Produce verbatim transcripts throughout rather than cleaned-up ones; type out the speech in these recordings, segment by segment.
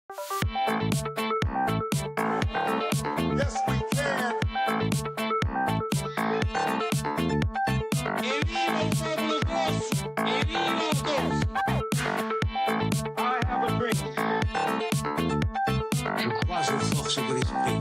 Yes, we can. ¡Que viva el pueblo gozo! ¡Que viva el gozo! I have a dream. Je crois aux forces de l'esprit.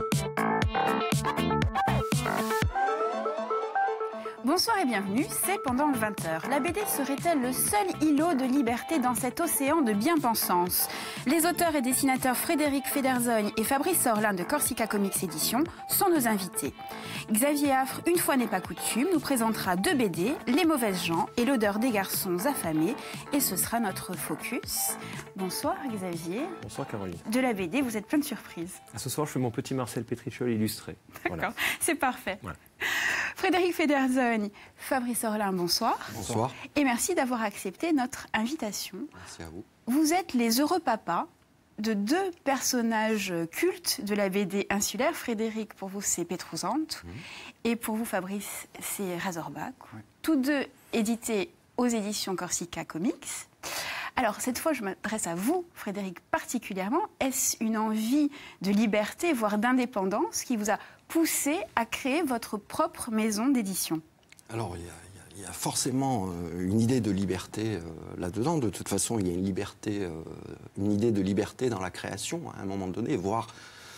Bonsoir et bienvenue, c'est Pendant le vingt heures. La B D serait-elle le seul îlot de liberté dans cet océan de bien-pensance? Les auteurs et dessinateurs Frédéric Federzogne et Fabrice Orlin de Corsica Comics Éditions sont nos invités. Xavier Affre, une fois n'est pas coutume, nous présentera deux B D, Les mauvaises gens et L'odeur des garçons affamés. Et ce sera notre focus. Bonsoir Xavier. Bonsoir Caroline. De la B D, vous êtes plein de surprises. Ce soir, je fais mon petit Marcel Pétrichol illustré. D'accord, Voilà. c'est parfait. Voilà. Frédéric Federzogne, Fabrice Orlin, bonsoir. Bonsoir. Et merci d'avoir accepté notre invitation. Merci à vous. Vous êtes les heureux papas de deux personnages cultes de la B D insulaire. Frédéric, pour vous, c'est Pétrouzante. Mmh. Et pour vous, Fabrice, c'est Razorback. Oui. Tous deux édités aux éditions Corsica Comics. Alors, cette fois, je m'adresse à vous, Frédéric, particulièrement. Est-ce une envie de liberté, voire d'indépendance, qui vous a poussé à créer votre propre maison d'édition? Alors, il y a, il y a, il y a forcément euh, une idée de liberté euh, là-dedans. De toute façon, il y a une, liberté, euh, une idée de liberté dans la création, à un moment donné, voire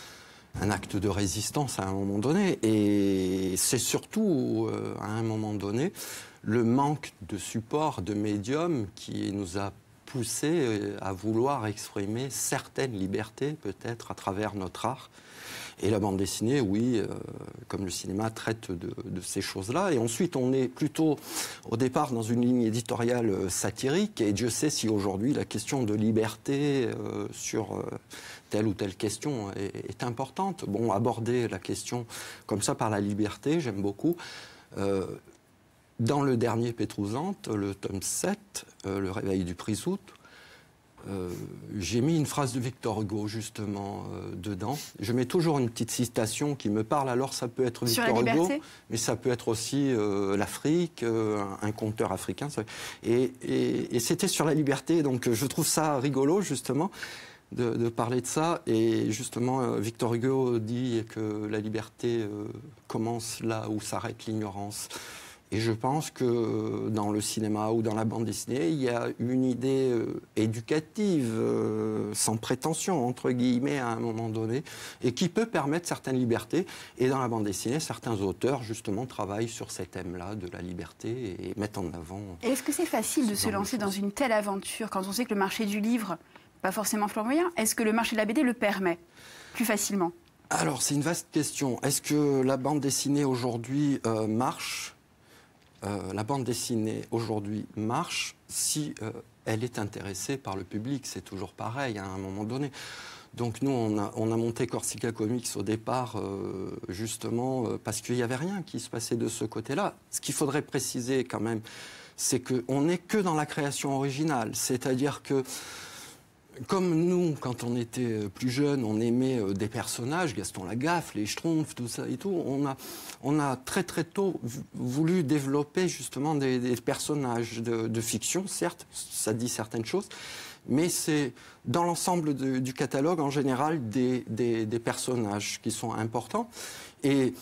un acte de résistance à un moment donné. Et c'est surtout, euh, à un moment donné, le manque de support, de médium qui nous a poussé à vouloir exprimer certaines libertés, peut-être à travers notre art. Et la bande dessinée, oui, euh, comme le cinéma, traite de, de ces choses-là. Et ensuite, on est plutôt, au départ, dans une ligne éditoriale satirique. Et Dieu sait si aujourd'hui, la question de liberté euh, sur euh, telle ou telle question est, est importante. Bon, aborder la question comme ça par la liberté, j'aime beaucoup. Euh, Dans le dernier Pétrouzante, le tome sept, euh, Le réveil du Prisout, euh, j'ai mis une phrase de Victor Hugo, justement, euh, dedans. Je mets toujours une petite citation qui me parle. Alors, ça peut être Victor Hugo, mais ça peut être aussi euh, l'Afrique, euh, un, un conteur africain. Et, et, et c'était sur la liberté, donc je trouve ça rigolo, justement, de, de parler de ça. Et justement, euh, Victor Hugo dit que la liberté euh, commence là où s'arrête l'ignorance. Et je pense que dans le cinéma ou dans la bande dessinée, il y a une idée euh, éducative, euh, sans prétention, entre guillemets, à un moment donné, et qui peut permettre certaines libertés. Et dans la bande dessinée, certains auteurs, justement, travaillent sur ces thèmes-là de la liberté et mettent en avant... Et est-ce que c'est facile de se lancer dans une telle aventure quand on sait que le marché du livre, pas forcément flamboyant, est-ce que le marché de la B D le permet plus facilement? Alors, c'est une vaste question. Est-ce que la bande dessinée aujourd'hui euh, marche ? Euh, la bande dessinée aujourd'hui marche si euh, elle est intéressée par le public. C'est toujours pareil à un moment donné. Donc nous, on a, on a monté Corsica Comics au départ euh, justement euh, parce qu'il n'y avait rien qui se passait de ce côté-là. Ce qu'il faudrait préciser quand même, c'est qu'on n'est que dans la création originale. C'est-à-dire que comme nous, quand on était plus jeunes, on aimait des personnages, Gaston Lagaffe, les Schtroumpfs, tout ça et tout, on a, on a très très tôt voulu développer justement des, des personnages de, de fiction, certes, ça dit certaines choses, mais c'est dans l'ensemble du catalogue, en général, des, des, des personnages qui sont importants. Et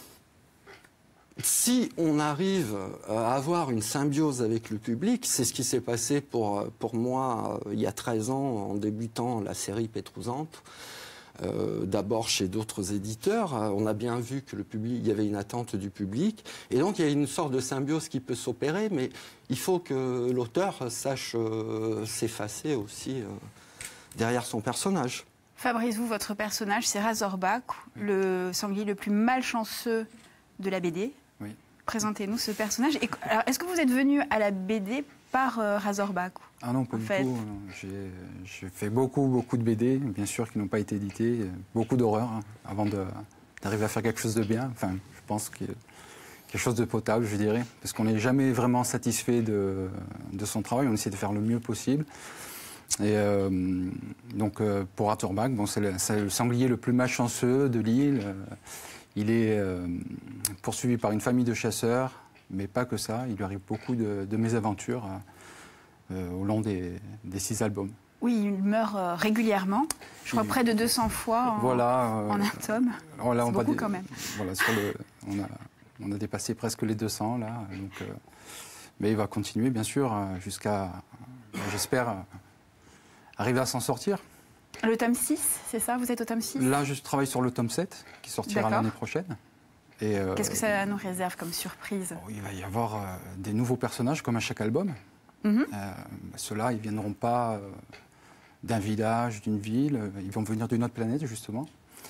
si on arrive à avoir une symbiose avec le public, c'est ce qui s'est passé pour, pour moi il y a treize ans en débutant la série Pétrouzante, euh, d'abord chez d'autres éditeurs. On a bien vu que le public, il y avait une attente du public. Et donc il y a une sorte de symbiose qui peut s'opérer, mais il faut que l'auteur sache euh, s'effacer aussi euh, derrière son personnage. Fabrice, vous, votre personnage, c'est Razorback, le sanglier le plus malchanceux de la B D. Oui. Présentez-nous ce personnage. Et, alors, est-ce que vous êtes venu à la B D par euh, Razorback? Ah non, pas du fait. tout. J'ai, j'ai fait beaucoup, beaucoup de B D, bien sûr, qui n'ont pas été édités. Beaucoup d'horreur, hein, avant de, d'arriver à faire quelque chose de bien. Enfin, je pense que quelque chose de potable, je dirais. Parce qu'on n'est jamais vraiment satisfait de, de son travail. On essaie de faire le mieux possible. Et euh, donc, euh, pour Razorback, bon, c'est, le, c'est le sanglier le plus malchanceux de l'île. Euh, Il est euh, poursuivi par une famille de chasseurs, mais pas que ça. Il lui arrive beaucoup de, de mésaventures euh, au long des, des six albums. Oui, il meurt euh, régulièrement. Je crois Il- près de deux cents fois en, Voilà. euh, en un tome. alors là, on C'est va beaucoup dé- quand même. Voilà, sur le, on, a, on a dépassé presque les deux cents là. Donc, euh, mais il va continuer, bien sûr, euh, jusqu'à, euh, j'espère, euh, arriver à s'en sortir. Le tome six, c'est ça? Vous êtes au tome six? Là, je travaille sur le tome sept, qui sortira D'accord. l'année prochaine. Et, euh, Qu'est-ce que ça nous réserve comme surprise? oh, il va y avoir euh, des nouveaux personnages, comme à chaque album. Mhm. Euh, Ceux-là, ils ne viendront pas euh, d'un village, d'une ville. euh, Ils vont venir d'une autre planète, justement.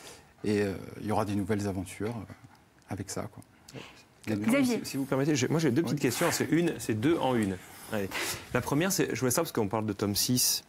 Et euh, il y aura des nouvelles aventures euh, avec ça, quoi. Xavier. Si, si vous permettez, j'ai- moi j'ai deux petites questions. C'est une, c'est deux en une. Allez. La première, c'est, je voulais savoir, parce qu'on parle de tome six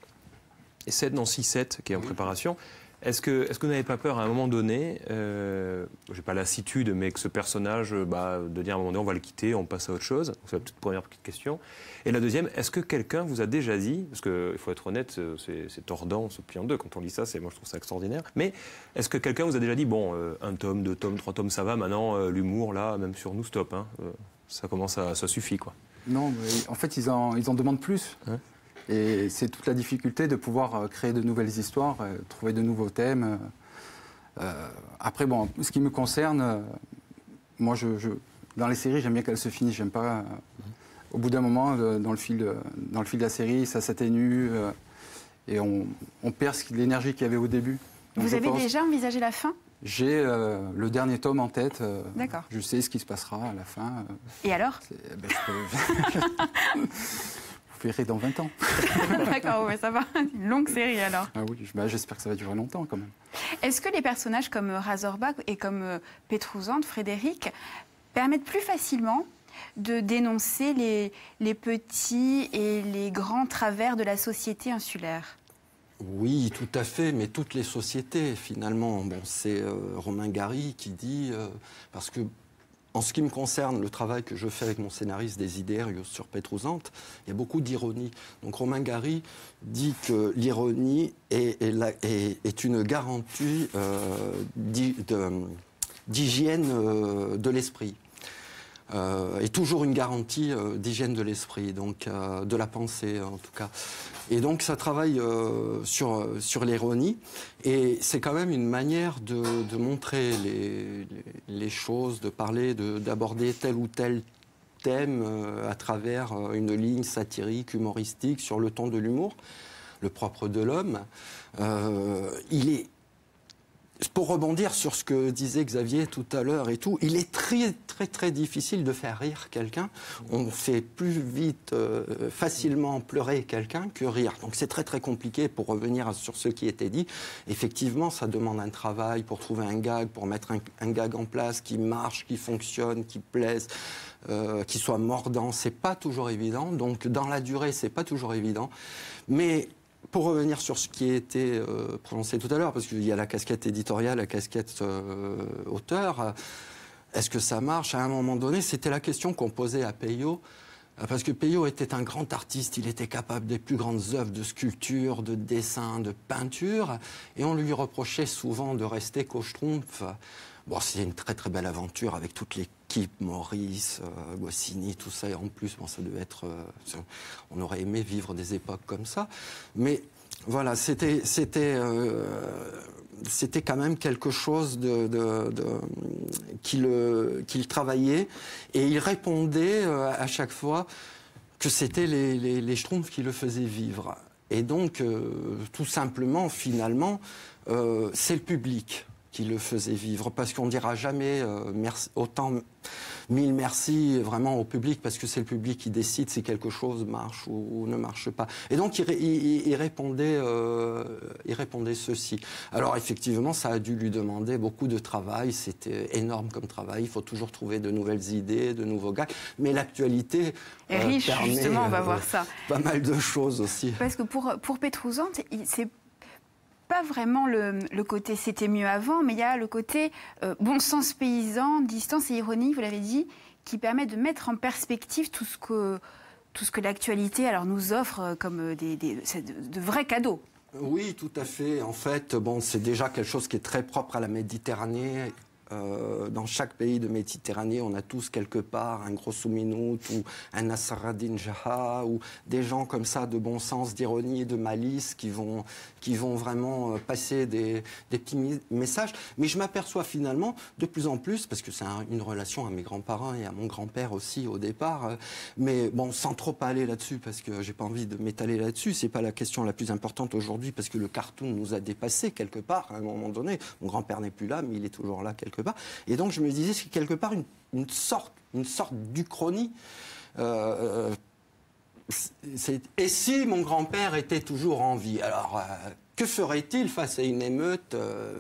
et sept, non six sept, qui est en préparation. Est-ce que, est-ce que vous n'avez pas peur à un moment donné, euh, je n'ai pas lassitude, mais que ce personnage, bah, de dire à un moment donné, on va le quitter, on passe à autre chose? C'est la toute première petite question. Et la deuxième, est-ce que quelqu'un vous a déjà dit, parce qu'il faut être honnête, c'est, c'est tordant, on se plie en deux quand on lit ça, c'est, moi je trouve ça extraordinaire, mais est-ce que quelqu'un vous a déjà dit, bon, euh, un tome, deux tomes, trois tomes, ça va, maintenant euh, l'humour, là, même sur nous, stop, hein, euh, ça commence à, ça suffit, quoi. Non, mais en fait, ils en, ils en demandent plus. Ouais. Et c'est toute la difficulté de pouvoir euh, créer de nouvelles histoires, euh, trouver de nouveaux thèmes. Euh, après, bon, ce qui me concerne, euh, moi, je, je- dans les séries, j'aime bien qu'elles se finissent. J'aime pas. euh, au bout d'un moment, euh, dans, le fil de, dans le fil de la série, ça s'atténue euh, et on, on perd ce qui- l'énergie qu'il y avait au début. Donc, Vous je avez pense- déjà envisagé la fin? J'ai euh, le dernier tome en tête. euh, D'accord. Je sais ce qui se passera à la fin. euh, Et alors? c'est- ben, je peux- Vous verrez dans vingt ans. D'accord, ouais, ça va. Une longue série alors. Ah oui, je- bah, j'espère que ça va durer longtemps quand même. Est-ce que les personnages comme Razorback et comme euh, Pétrouzante, Frédéric, permettent plus facilement de dénoncer les, les petits et les grands travers de la société insulaire? Oui, tout à fait, mais toutes les sociétés, finalement. Bon, c'est euh, Romain Gary qui dit, euh, parce que en ce qui me concerne, le travail que je fais avec mon scénariste Desiderios sur Pétrouzante, il y a beaucoup d'ironie. Donc Romain Gary dit que l'ironie est, est la- est- est une garantie euh, d'i- de- d'hygiène euh, de l'esprit. Euh, est toujours une garantie euh, d'hygiène de l'esprit, donc euh, de la pensée en tout cas. Et donc ça travaille euh, sur, sur l'ironie, et c'est quand même une manière de, de montrer les, les, les choses, de parler, de, d'aborder tel ou tel thème euh, à travers euh, une ligne satirique, humoristique, sur le ton de l'humour, le propre de l'homme. Euh, il est Pour rebondir sur ce que disait Xavier tout à l'heure et tout, il est très très très difficile de faire rire quelqu'un. On fait plus vite, euh, facilement pleurer quelqu'un que rire. Donc c'est très très compliqué. Pour revenir sur ce qui était dit, effectivement, ça demande un travail pour trouver un gag, pour mettre un, un gag en place qui marche, qui fonctionne, qui plaise, euh, qui soit mordant. C'est pas toujours évident. Donc dans la durée, c'est pas toujours évident. Mais pour revenir sur ce qui a été euh, prononcé tout à l'heure, parce qu'il y a la casquette éditoriale, la casquette euh, auteur, euh, est-ce que ça marche? À un moment donné, c'était la question qu'on posait à Peyo, euh, parce que Peyo était un grand artiste, il était capable des plus grandes œuvres de sculpture, de dessin, de peinture, et on lui reprochait souvent de rester qu'au Schtroumpf. Bon, c'est une très très belle aventure avec toute l'équipe, Maurice, euh, Goscinny, tout ça. Et en plus, bon, ça devait être. Euh, ça- on aurait aimé vivre des époques comme ça. Mais voilà, c'était c'était euh, c'était quand même quelque chose de, de, de qu'il qu'il travaillait, et il répondait euh, à chaque fois que c'était les, les, les Schtroumpfs qui le faisaient vivre. Et donc, euh, tout simplement, finalement, euh, c'est le public qui le faisait vivre, parce qu'on ne dira jamais euh, merci, autant mille merci vraiment au public, parce que c'est le public qui décide si quelque chose marche ou, ou ne marche pas. Et donc il, il, il, répondait, euh, il répondait ceci. Alors effectivement, ça a dû lui demander beaucoup de travail, c'était énorme comme travail, il faut toujours trouver de nouvelles idées, de nouveaux gars, mais l'actualité Et euh, riche, permet, justement, on va euh, voir ça. Pas mal de choses aussi. Parce que pour, pour Pétrouzante, c'est pas vraiment le, le côté c'était mieux avant, mais il y a le côté euh, bon sens paysan, distance et ironie, vous l'avez dit, qui permet de mettre en perspective tout ce que, tout ce que l'actualité alors, nous offre comme des, des, de, de vrais cadeaux. Oui, tout à fait. En fait, bon, c'est déjà quelque chose qui est très propre à la Méditerranée. Euh, dans chaque pays de Méditerranée, on a tous quelque part un Grosso Minut ou un Nasraddin Jaha ou des gens comme ça de bon sens, d'ironie et de malice qui vont, qui vont vraiment passer des, des petits messages. Mais je m'aperçois finalement de plus en plus, parce que c'est un, une relation à mes grands-parents et à mon grand-père aussi au départ, euh, mais bon, sans trop aller là-dessus, parce que j'ai pas envie de m'étaler là-dessus, c'est pas la question la plus importante aujourd'hui, parce que le cartoon nous a dépassés quelque part à un moment donné. Mon grand-père n'est plus là, mais il est toujours là quelque part. Et donc je me disais, c'est quelque part une, une sorte, une sorte d'uchronie. Euh, c'est, et si mon grand-père était toujours en vie, alors euh, que ferait-il face à une émeute euh,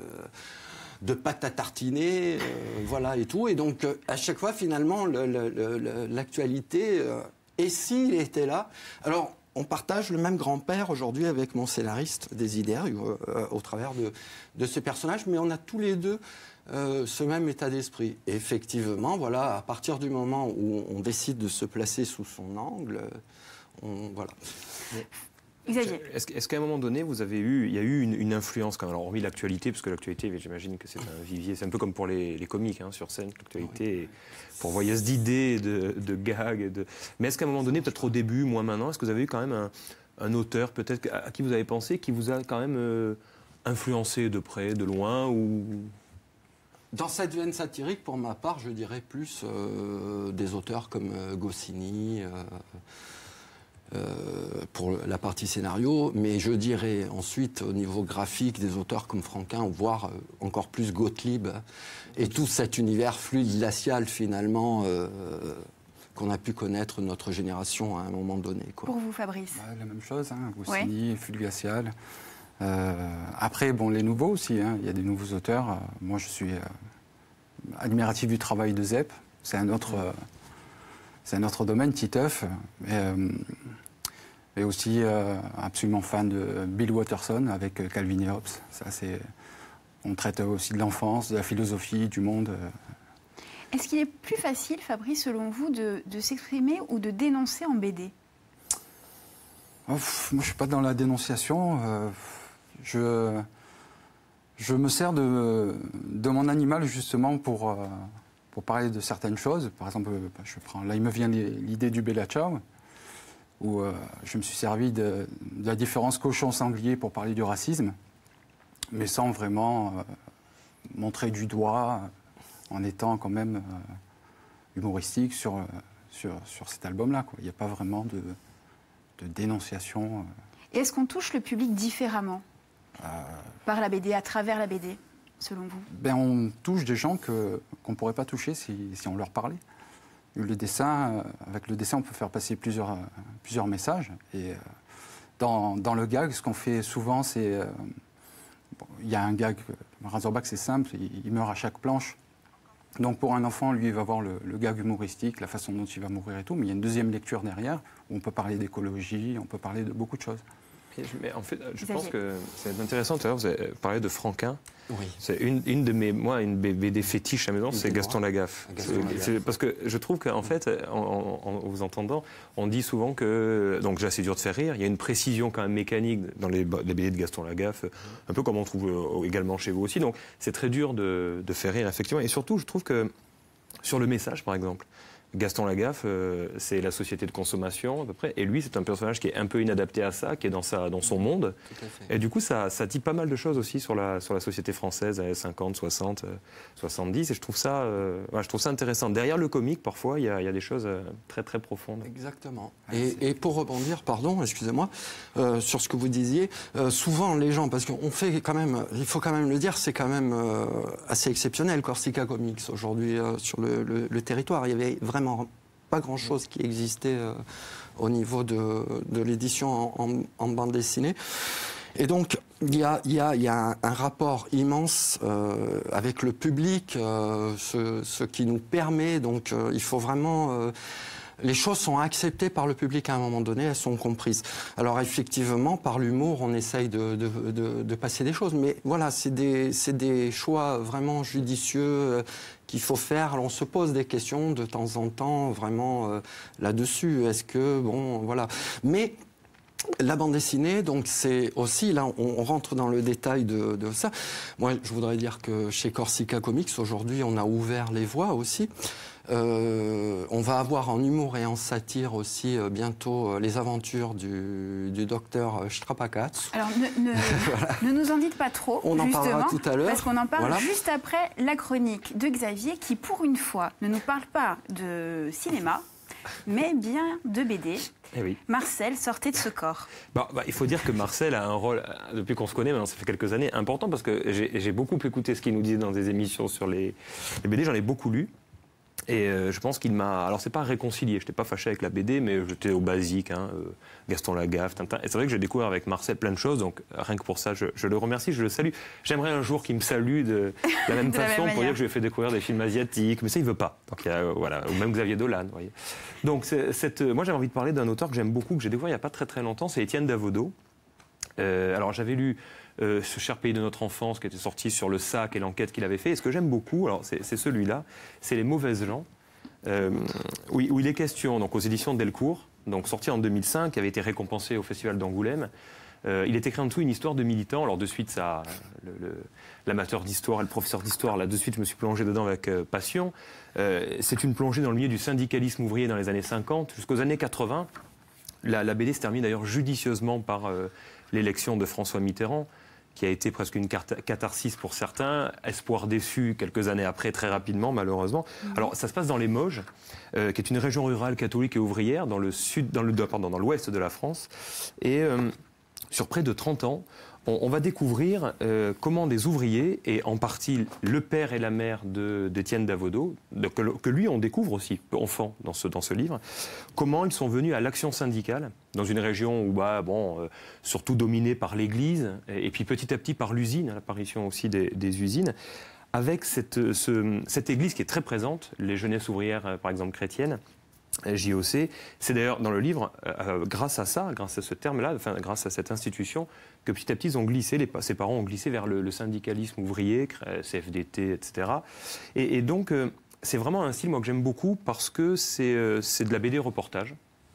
de pâte à tartiner, euh, voilà et tout. Et donc euh, à chaque fois finalement le, le, le, l'actualité, euh, et s'il était là, alors on partage le même grand-père aujourd'hui avec mon scénariste Désidère euh, au travers de, de ce personnage, mais on a tous les deux euh, ce même état d'esprit. Et effectivement, voilà, à partir du moment où on décide de se placer sous son angle, on, voilà. Xavier. Est-ce, est-ce qu'à un moment donné, vous avez eu, il y a eu une, une influence quand même, alors hormis l'actualité, parce que l'actualité, j'imagine que c'est un vivier, c'est un peu comme pour les, les comiques hein, sur scène, l'actualité est pourvoyeuse d'idées, de, de gags, de... mais est-ce qu'à un moment donné, peut-être au début, moins maintenant, est-ce que vous avez eu quand même un, un auteur, peut-être à qui vous avez pensé, qui vous a quand même euh, influencé de près, de loin, ou... Dans cette veine satirique, pour ma part, je dirais plus euh, des auteurs comme euh, Goscinny, euh, euh, pour la partie scénario, mais je dirais ensuite au niveau graphique des auteurs comme Franquin, voire euh, encore plus Gottlieb, et tout cet univers fluide glacial finalement euh, qu'on a pu connaître notre génération à un moment donné. Quoi. Pour vous, Fabrice? Bah, la même chose, hein, Goscinny, ouais. Fluide glacial. Euh, après, bon, les nouveaux aussi, hein, il y a des nouveaux auteurs. Euh, moi, je suis euh, admiratif du travail de Zep. C'est un autre, euh, c'est un autre domaine, Titeuf. Et, euh, et aussi euh, absolument fan de Bill Watterson avec Calvin et Hobbes. Ça, c'est, on traite aussi de l'enfance, de la philosophie, du monde. Euh. Est-ce qu'il est plus facile, Fabrice, selon vous, de, de s'exprimer ou de dénoncer en B D? Oh, pff, moi, je ne suis pas dans la dénonciation. Euh, Je, je me sers de, de mon animal justement pour, pour parler de certaines choses. Par exemple, je prends, là il me vient l'idée du Bella Ciao, où euh, je me suis servi de, de la différence cochon-sanglier pour parler du racisme, mais sans vraiment euh, montrer du doigt, en étant quand même euh, humoristique sur, sur, sur cet album-là. Il n'y a pas vraiment de, de dénonciation. Euh. Et est-ce qu'on touche le public différemment Euh... par la B D, à travers la B D, selon vous? Ben, on touche des gens que, qu'on ne pourrait pas toucher si, si on leur parlait. Le dessin, avec le dessin, on peut faire passer plusieurs, plusieurs messages. Et dans, dans le gag, ce qu'on fait souvent, c'est... Euh, bon, il y a un gag, Razorback, c'est simple, il, il meurt à chaque planche. Donc pour un enfant, lui, il va voir le, le gag humoristique, la façon dont il va mourir et tout. Mais il y a une deuxième lecture derrière, où on peut parler d'écologie, on peut parler de beaucoup de choses. Mais en fait, je pense que c'est intéressant. Tout à l'heure, vous avez parlé de Franquin. Oui. C'est une, une de mes, moi, une B D fétiche à la maison, c'est Gaston Lagaffe. Gaston c'est, Lagaffe. C'est parce que je trouve qu'en fait, en, en, en vous entendant, on dit souvent que, donc déjà c'est dur de faire rire. Il y a une précision quand même mécanique dans les, les B D de Gaston Lagaffe, un peu comme on trouve également chez vous aussi. Donc c'est très dur de, de faire rire effectivement. Et surtout, je trouve que sur le message, par exemple. Gaston Lagaffe, euh, c'est la société de consommation à peu près, et lui c'est un personnage qui est un peu inadapté à ça, qui est dans, sa, dans son monde, Tout à fait. Et du coup ça, ça dit pas mal de choses aussi sur la, sur la société française, années cinquante, soixante, soixante-dix, et je trouve ça, euh, ouais, je trouve ça intéressant. Derrière le comique, parfois, il y a, il y a des choses très très profondes. Exactement. Et, et pour rebondir, pardon, excusez-moi, euh, sur ce que vous disiez, euh, souvent les gens, parce qu'on fait quand même, il faut quand même le dire, c'est quand même euh, assez exceptionnel, Corsica Comics, aujourd'hui euh, sur le, le, le territoire. Il y avait vraiment pas grand-chose qui existait euh, au niveau de, de l'édition en, en, en bande dessinée. Et donc, il y a, y a, y a un, un rapport immense euh, avec le public, euh, ce, ce qui nous permet, donc euh, il faut vraiment... Euh, les choses sont acceptées par le public à un moment donné, elles sont comprises. Alors effectivement, par l'humour, on essaye de, de, de, de passer des choses, mais voilà, c'est des, c'est des choix vraiment judicieux euh, qu'il faut faire. Alors, on se pose des questions de temps en temps, vraiment euh, là-dessus. Est-ce que, bon, voilà. Mais La bande dessinée, donc c'est aussi, là on, on rentre dans le détail de, de ça. Moi je voudrais dire que chez Corsica Comics, aujourd'hui on a ouvert les voies aussi. Euh, on va avoir en humour et en satire aussi euh, bientôt euh, les aventures du, du docteur Strapakatz. Alors ne, ne, voilà. ne nous en dites pas trop, on en justement, parlera tout à l'heure. Parce qu'on en parle voilà. juste après la chronique de Xavier qui pour une fois ne nous parle pas de cinéma, mais bien de B D. Eh oui. Marcel, sortez de ce corps. Bah, bah, il faut dire que Marcel a un rôle, depuis qu'on se connaît, maintenant ça fait quelques années, important parce que j'ai beaucoup écouté ce qu'il nous disait dans des émissions sur les, les B D, j'en ai beaucoup lu. Et euh, je pense qu'il m'a... Alors, c'est pas réconcilié, je n'étais pas fâché avec la B D, mais j'étais au basique, hein, euh, Gaston Lagaffe, Tintin. Et c'est vrai que j'ai découvert avec Marcel plein de choses, donc rien que pour ça, je, je le remercie, je le salue. J'aimerais un jour qu'il me salue de la même de la façon même pour dire que je lui ai fait découvrir des films asiatiques, mais ça, il veut pas. Donc, il y a, euh, voilà, ou même Xavier Dolan, vous voyez. Donc, cette, moi, j'avais envie de parler d'un auteur que j'aime beaucoup, que j'ai découvert il n'y a pas très très longtemps, c'est Étienne Davodo. Euh, alors, j'avais lu euh, Ce cher pays de notre enfance, qui était sorti sur le sac et l'enquête qu'il avait fait. Et ce que j'aime beaucoup, alors c'est celui-là, c'est Les mauvaises gens. Euh, où, où il est question, donc aux éditions de Delcourt, donc sorti en deux mille cinq, qui avait été récompensé au Festival d'Angoulême. Euh, il est écrit en dessous une histoire de militant. Alors de suite, ça, l'amateur d'histoire et le professeur d'histoire, là de suite, je me suis plongé dedans avec euh, passion. Euh, c'est une plongée dans le milieu du syndicalisme ouvrier dans les années cinquante jusqu'aux années quatre-vingts. La, la B D se termine d'ailleurs judicieusement par euh, l'élection de François Mitterrand, qui a été presque une catharsis pour certains, espoir déçu quelques années après, très rapidement, malheureusement. Mmh. Alors, ça se passe dans les Mauges, euh, qui est une région rurale catholique et ouvrière, dans le sud, dans le, pardon, dans l'ouest de la France. Et euh, sur près de trente ans, on, on va découvrir euh, comment des ouvriers, et en partie le père et la mère d'Étienne Davodo, de, que, que lui on découvre aussi, enfant, dans ce, dans ce livre, comment ils sont venus à l'action syndicale, dans une région où, bah, bon, euh, surtout dominée par l'Église, et, et puis petit à petit par l'usine, l'apparition aussi des, des usines, avec cette, ce, cette Église qui est très présente, les jeunesses ouvrières, par exemple chrétiennes, J O C. C'est d'ailleurs dans le livre, euh, grâce à ça, grâce à ce terme-là, enfin, grâce à cette institution, que petit à petit ils ont glissé, les, ses parents ont glissé vers le, le syndicalisme ouvrier, C F D T, et cetera. Et, et donc, euh, c'est vraiment un style moi, que j'aime beaucoup parce que c'est euh, de la B D reportage.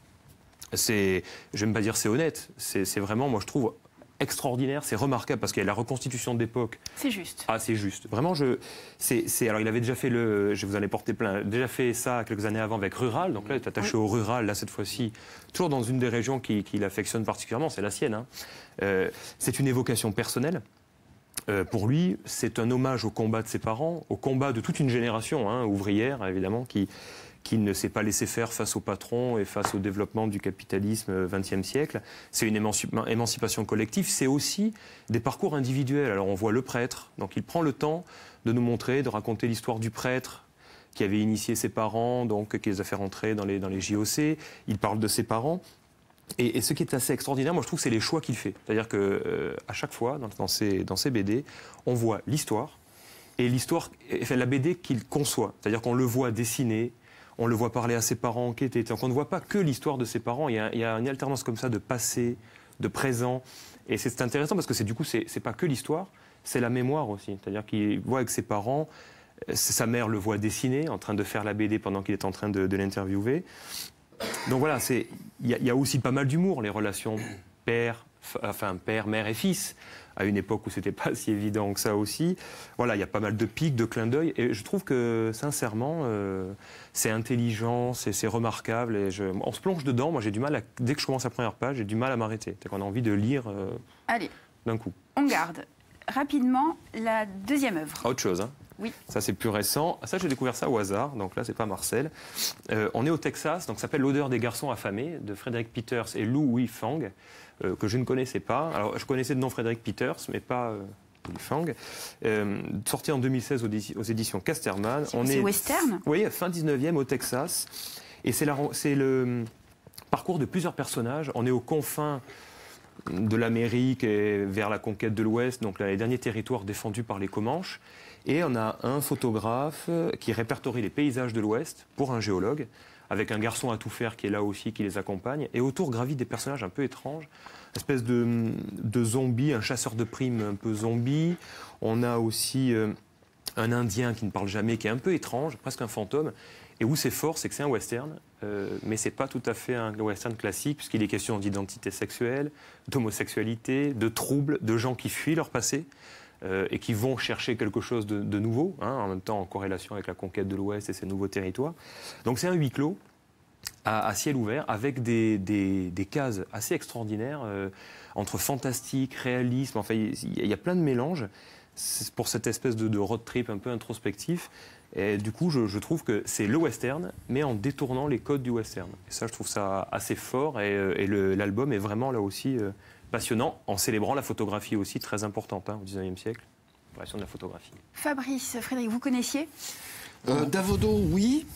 C'est, je n'aime pas dire c'est honnête, c'est vraiment, moi je trouve, extraordinaire, c'est remarquable parce qu'il y a la reconstitution d'époque. C'est juste. Ah, c'est juste. Vraiment, je, c'est, c'est, alors il avait déjà fait le, je vous en ai porté plein, déjà fait ça quelques années avant avec Rural, donc là il est attaché oui. au Rural, là cette fois-ci, toujours dans une des régions qu'il qui affectionne particulièrement, c'est la sienne. Hein. Euh, c'est une évocation personnelle. Euh, pour lui, c'est un hommage au combat de ses parents, au combat de toute une génération hein, ouvrière, évidemment, qui, qui ne s'est pas laissé faire face au patron et face au développement du capitalisme vingtième siècle. C'est une émancipation collective, c'est aussi des parcours individuels. Alors on voit le prêtre, donc il prend le temps de nous montrer, de raconter l'histoire du prêtre qui avait initié ses parents, donc qui les a fait rentrer dans les, dans les J O C. Il parle de ses parents. Et, et ce qui est assez extraordinaire, moi je trouve, c'est les choix qu'il fait. C'est-à-dire qu'à euh, chaque fois, dans, dans, ces, dans ces B D, on voit l'histoire et l'histoire, enfin, la B D qu'il conçoit. C'est-à-dire qu'on le voit dessiner, on le voit parler à ses parents, enquêter. Donc on ne voit pas que l'histoire de ses parents. Il y, a, il y a une alternance comme ça de passé, de présent. Et c'est intéressant parce que c'est du coup, c'est pas que l'histoire, c'est la mémoire aussi. C'est-à-dire qu'il voit avec ses parents, sa mère le voit dessiner, en train de faire la B D pendant qu'il est en train de, de l'interviewer. Donc voilà, il y, y a aussi pas mal d'humour, les relations père, enfin père, mère et fils, à une époque où c'était pas si évident que ça aussi. Voilà, il y a pas mal de pics, de clins d'œil, et je trouve que sincèrement, euh, c'est intelligent, c'est remarquable, et je, on se plonge dedans. Moi, j'ai du mal à, dès que je commence la première page, j'ai du mal à m'arrêter. C'est qu'on a envie de lire euh, Allez, d'un coup. On garde rapidement la deuxième œuvre. Autre chose, hein. Oui. Ça, c'est plus récent. Ça, j'ai découvert ça au hasard. Donc là, c'est pas Marcel. Euh, on est au Texas. Donc ça s'appelle L'odeur des garçons affamés de Frédéric Peters et Lou Wei Fang, euh, que je ne connaissais pas. Alors, je connaissais de nom Frédéric Peters, mais pas euh, Wei Fang. Euh, sorti en deux mille seize aux, aux éditions Casterman. C'est western. Oui, fin dix-neuvième au Texas. Et c'est le parcours de plusieurs personnages. On est aux confins de l'Amérique et vers la conquête de l'Ouest, donc là, les derniers territoires défendus par les Comanches. Et on a un photographe qui répertorie les paysages de l'Ouest pour un géologue, avec un garçon à tout faire qui est là aussi, qui les accompagne. Et autour gravitent des personnages un peu étranges, une espèce de, de zombie, un chasseur de primes un peu zombie. On a aussi euh, un Indien qui ne parle jamais, qui est un peu étrange, presque un fantôme. Et où c'est fort, c'est que c'est un western, euh, mais c'est pas tout à fait un western classique, puisqu'il est question d'identité sexuelle, d'homosexualité, de troubles, de gens qui fuient leur passé euh, et qui vont chercher quelque chose de, de nouveau, hein, en même temps en corrélation avec la conquête de l'Ouest et ses nouveaux territoires. Donc c'est un huis clos à, à ciel ouvert, avec des, des, des cases assez extraordinaires, euh, entre fantastique, réalisme, enfin il y, y a plein de mélanges pour cette espèce de, de road trip un peu introspectif. Et du coup, je, je trouve que c'est le western, mais en détournant les codes du western. Et ça, je trouve ça assez fort. Et, et le, l'album est vraiment là aussi euh, passionnant, en célébrant la photographie aussi très importante hein, au dix-neuvième siècle. L'apparition de la photographie. Fabrice, Frédéric, vous connaissiez euh, Davodo, oui.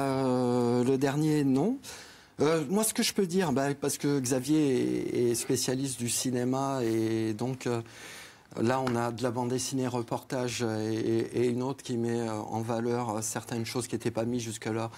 Euh, le dernier, non. Euh, moi, ce que je peux dire, bah, parce que Xavier est, est spécialiste du cinéma et donc... Euh, Là, on a de la bande dessinée reportage et, et une autre qui met en valeur certaines choses qui n'étaient pas mises jusque-là.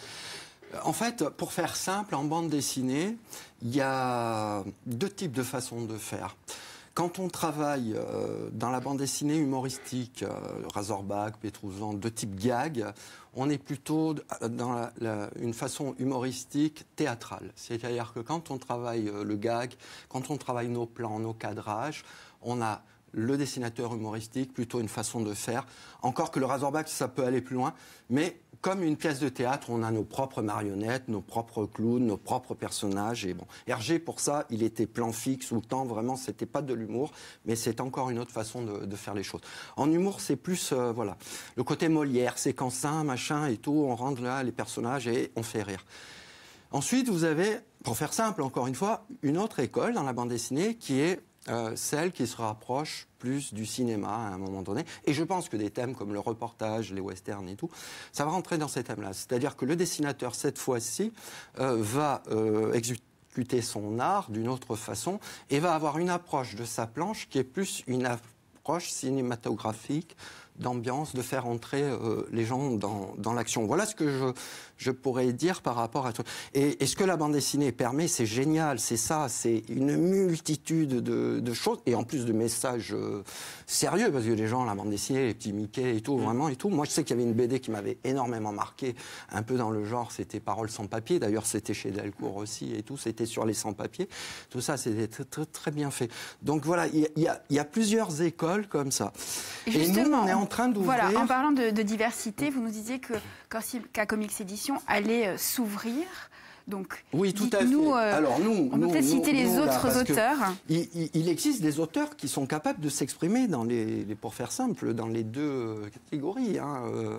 En fait, pour faire simple, en bande dessinée, il y a deux types de façons de faire. Quand on travaille dans la bande dessinée humoristique, Razorback, Pétrouzan, de type gag, on est plutôt dans la, la, une façon humoristique théâtrale. C'est-à-dire que quand on travaille le gag, quand on travaille nos plans, nos cadrages, on a le dessinateur humoristique, plutôt une façon de faire. Encore que le Razorback, ça peut aller plus loin, mais comme une pièce de théâtre, on a nos propres marionnettes, nos propres clowns, nos propres personnages. Et bon, Hergé, pour ça, il était plan fixe ou temps, vraiment, c'était pas de l'humour, mais c'est encore une autre façon de, de faire les choses. En humour, c'est plus, euh, voilà, le côté Molière, séquencin, machin et tout, on rentre là les personnages et on fait rire. Ensuite, vous avez, pour faire simple, encore une fois, une autre école dans la bande dessinée qui est Euh, celle qui se rapproche plus du cinéma à un moment donné. Et je pense que des thèmes comme le reportage, les westerns et tout, ça va rentrer dans ces thèmes-là. C'est-à-dire que le dessinateur, cette fois-ci, euh, va euh, exécuter son art d'une autre façon et va avoir une approche de sa planche qui est plus une approche cinématographique, d'ambiance, de faire entrer euh, les gens dans, dans l'action. Voilà ce que je, je pourrais dire par rapport à tout. Et, et ce que la bande dessinée permet, c'est génial, c'est ça, c'est une multitude de, de choses, et en plus de messages euh, sérieux, parce que les gens, la bande dessinée, les petits Mickey et tout, mmh. vraiment et tout. Moi, je sais qu'il y avait une B D qui m'avait énormément marqué, un peu dans le genre, c'était Paroles sans papier, d'ailleurs c'était chez Delcourt aussi et tout, c'était sur les sans-papiers. Tout ça, c'était très, très, très bien fait. Donc voilà, il y, y, y a plusieurs écoles comme ça. Et, et nous, on est en train d'ouvrir... Voilà, en parlant de, de diversité, vous nous disiez que Corsica Comics Édition allait euh, s'ouvrir. Donc, oui, tout à fait. Nous, euh, Alors, nous, on peut nous, peut-être citer nous, les nous, autres là, auteurs. Il, il, il existe des auteurs qui sont capables de s'exprimer, dans les, les, pour faire simple, dans les deux catégories. Hein. Euh,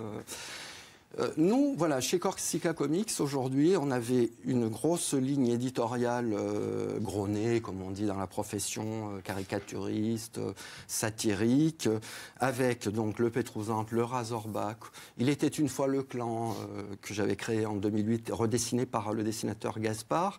Euh, nous, voilà, chez Corsica Comics, aujourd'hui, on avait une grosse ligne éditoriale euh, gros nez, comme on dit dans la profession, euh, caricaturiste, euh, satirique, euh, avec donc le Pétrouzan, le Razorback. Il était une fois le clan euh, que j'avais créé en deux mille huit, redessiné par le dessinateur Gaspard,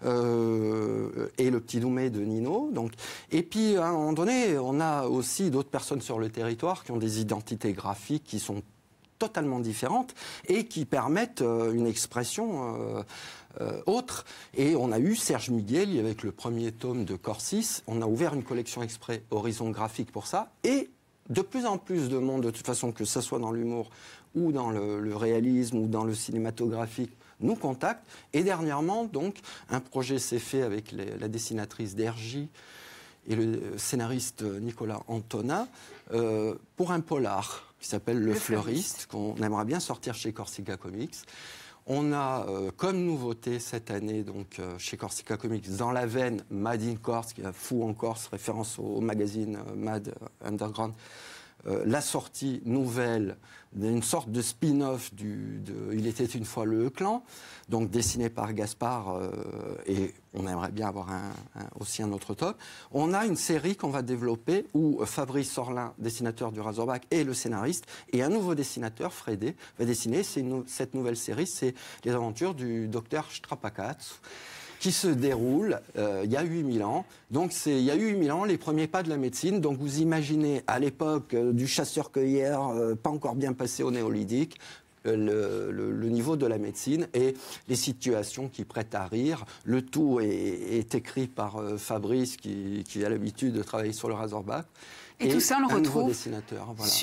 euh, et le Petit Doumé de Nino. Donc, et puis, à un moment donné, on a aussi d'autres personnes sur le territoire qui ont des identités graphiques qui sont totalement différentes et qui permettent euh, une expression euh, euh, autre. Et on a eu Serge Miguel avec le premier tome de Corsis. On a ouvert une collection exprès Horizon Graphique pour ça. Et de plus en plus de monde, de toute façon, que ce soit dans l'humour ou dans le, le réalisme ou dans le cinématographique, nous contactent. Et dernièrement, donc, un projet s'est fait avec les, la dessinatrice d'Hergy et le scénariste Nicolas Antona euh, pour un polar qui s'appelle Le, le Fleuriste, qu'on aimerait bien sortir chez Corsica Comics. On a euh, comme nouveauté cette année, donc euh, chez Corsica Comics, dans la veine Mad in Corse, qui est fou en Corse, référence au, au magazine euh, Mad Underground, euh, la sortie nouvelle d'une sorte de spin-off du, de Il était une fois le clan, donc dessiné par Gaspard, euh, et on aimerait bien avoir un, un, aussi un autre top. On a une série qu'on va développer où Fabrice Sorlin, dessinateur du Razorback, est le scénariste, et un nouveau dessinateur, Frédé, va dessiner c'est une, cette nouvelle série, c'est les aventures du docteur Strapakatsu, qui se déroule euh, il y a huit mille ans. Donc, c'est, il y a eu huit mille ans, les premiers pas de la médecine. Donc, vous imaginez, à l'époque euh, du chasseur-cueilleur, euh, pas encore bien passé au néolithique, euh, le, le, le niveau de la médecine et les situations qui prêtent à rire. Le tout est, est écrit par euh, Fabrice, qui, qui a l'habitude de travailler sur le Razorback. Et, et tout ça, on le retrouve dessinateur, voilà. sur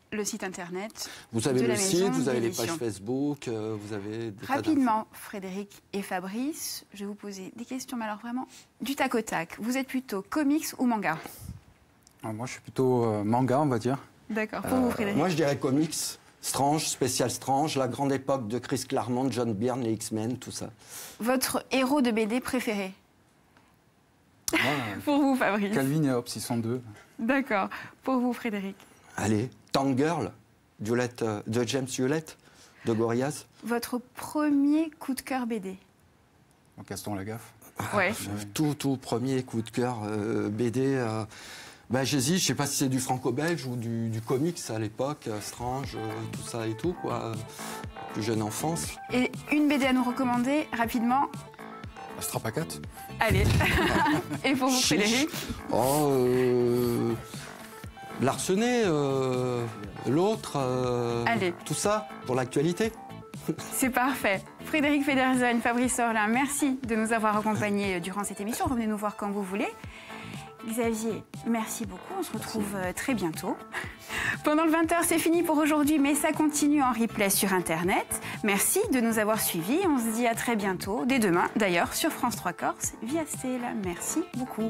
le site internet. Vous avez de le la site, maison vous avez les d'édition. pages Facebook, euh, vous avez des tas Rapidement, Frédéric et Fabrice, je vais vous poser des questions, mais alors vraiment du tac au tac. Vous êtes plutôt comics ou manga? Alors moi, je suis plutôt euh, manga, on va dire. D'accord, pour vous, Frédéric. Moi, je dirais comics, Strange, spécial Strange, la grande époque de Chris Claremont, John Byrne, les X-Men, tout ça. Votre héros de B D préféré? Moi, euh, Pour vous, Fabrice. Calvin et Hobbes, ils sont deux. D'accord. Pour vous, Frédéric. Allez, Tank Girl, Violette, euh, de James Hewlett, de Gorillaz. Votre premier coup de cœur B D? Donc, Gaston Lagaffe. Ouais. Euh, Tout, tout premier coup de cœur euh, B D. Euh, bah, j'hésite, je sais pas si c'est du franco-belge ou du, du comics à l'époque, euh, Strange, euh, tout ça et tout, quoi. euh, Plus jeune enfance. Et une B D à nous recommander, rapidement. Strapacat. Allez. Et pour vous, Frédéric? Oh, euh, Larsenet, euh, l'autre, euh, Allez. tout ça pour l'actualité. C'est parfait. Frédéric Federson, Fabrice Orlin, merci de nous avoir accompagnés durant cette émission. Revenez nous voir quand vous voulez. Xavier, merci beaucoup. On se retrouve euh, très bientôt. Pendant le vingt heures, c'est fini pour aujourd'hui, mais ça continue en replay sur Internet. Merci de nous avoir suivis. On se dit à très bientôt, dès demain d'ailleurs, sur France trois Corse, via Stella. Merci beaucoup.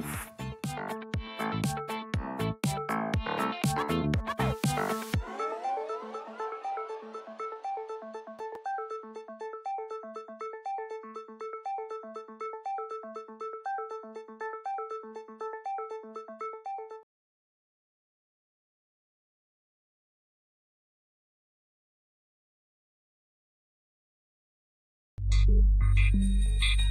Thank you.